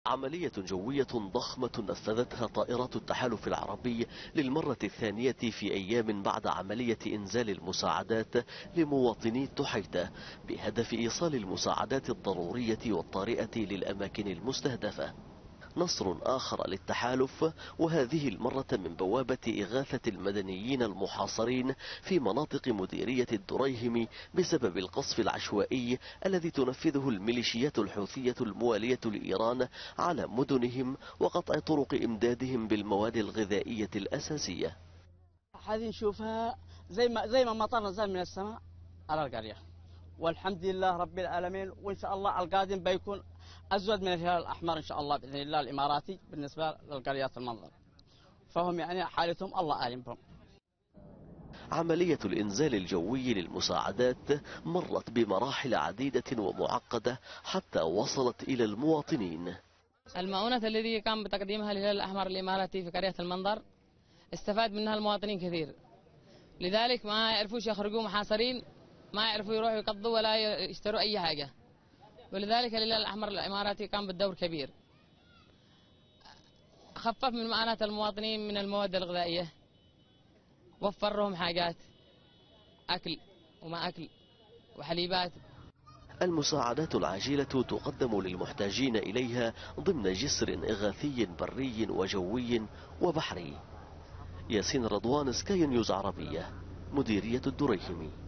عملية جوية ضخمة نفذتها طائرات التحالف العربي للمرة الثانية في أيام بعد عملية إنزال المساعدات لمواطني التحيدة بهدف إيصال المساعدات الضرورية والطارئة للأماكن المستهدفة. نصر آخر للتحالف، وهذه المرة من بوابة إغاثة المدنيين المحاصرين في مناطق مديرية الدريهم بسبب القصف العشوائي الذي تنفذه الميليشيات الحوثية الموالية لإيران على مدنهم وقطع طرق إمدادهم بالمواد الغذائية الأساسية. هذه نشوفها زي ما مطر نزل من السماء على القرية، والحمد لله رب العالمين، وإن شاء الله القادم بيكون أزود من الهلال الأحمر إن شاء الله بإذن الله الإماراتي بالنسبة للقريات المنظر، فهم يعني حالتهم الله أعلم بهم. عملية الإنزال الجوي للمساعدات مرت بمراحل عديدة ومعقدة حتى وصلت إلى المواطنين. المؤونة الذي قام بتقديمها الهلال الأحمر الإماراتي في قرية المنظر استفاد منها المواطنين كثير، لذلك ما يعرفوش يخرجوا محاصرين، ما يعرفوا يروحوا يقضوا ولا يشتروا أي حاجة، ولذلك الهلال الأحمر الإماراتي قام بالدور كبير، خفف من معاناة المواطنين من المواد الغذائية، وفر لهم حاجات أكل وما أكل وحليبات. المساعدات العاجلة تقدم للمحتاجين إليها ضمن جسر إغاثي بري وجوي وبحري. ياسين رضوان، سكاي نيوز عربية، مديرية الدريهم.